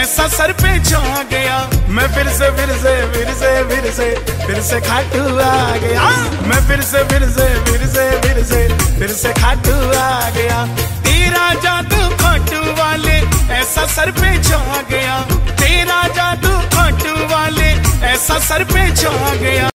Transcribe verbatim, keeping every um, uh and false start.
ऐसा सर पे छा गया। मैं फिर से फिर से फिर से फिर से फिर से खाटू आ गया। मैं फिर से फिर से फिर से फिर से फिर से खाटू आ गया। तेरा जादू खाटू वाले ऐसा सर पे छा गया। तेरा जादू खाटू वाले ऐसा सर पे छा गया।